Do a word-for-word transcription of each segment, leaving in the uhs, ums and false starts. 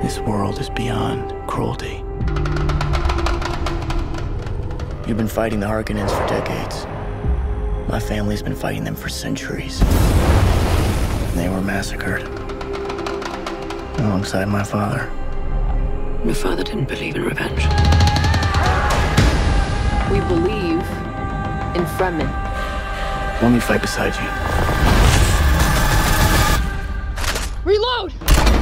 This world is beyond cruelty. You've been fighting the Harkonnens for decades. My family's been fighting them for centuries. And they were massacred alongside my father. Your father didn't believe in revenge. We believe in Fremen. Let me fight beside you. Reload!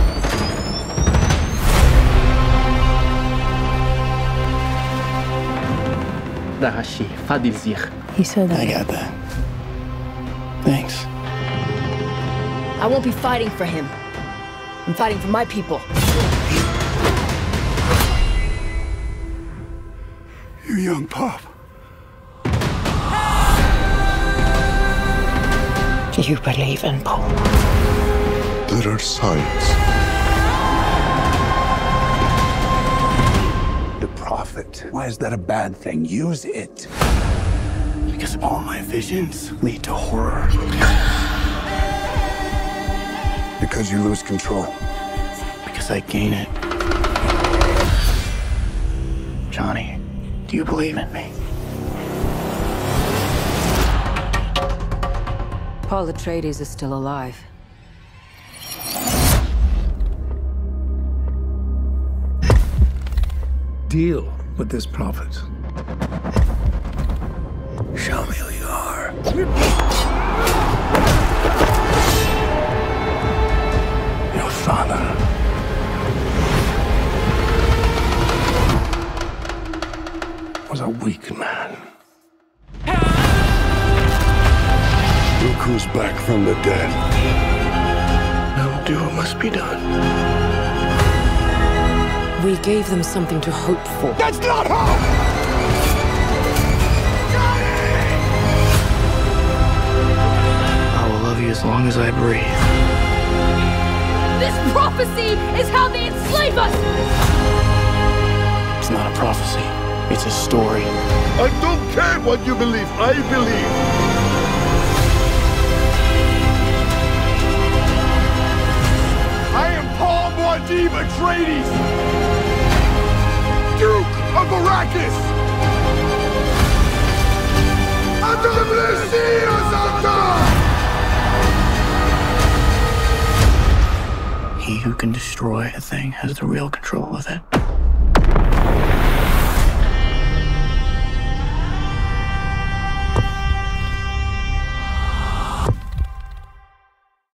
Dahashi, Fadilzir. He said that. I got that. Thanks. I won't be fighting for him. I'm fighting for my people. You young pup. Do you believe in Paul? There are signs. The prophet. Why is that a bad thing? Use it. Because all my visions lead to horror. Because you lose control. Because I gain it. Johnny, do you believe in me? Paul Atreides is still alive. Deal with this prophet. Show me who you are. Your father. Was a weak man. Look who's back from the dead. Now do what must be done. We gave them something to hope for. That's not hope! I will love you as long as I breathe. This prophecy is how they enslave us! It's not a prophecy. It's a story. I don't care what you believe. I believe. I am Paul Muad'Dib Atreides, Duke of Arrakis. He who can destroy a thing has the real control of it.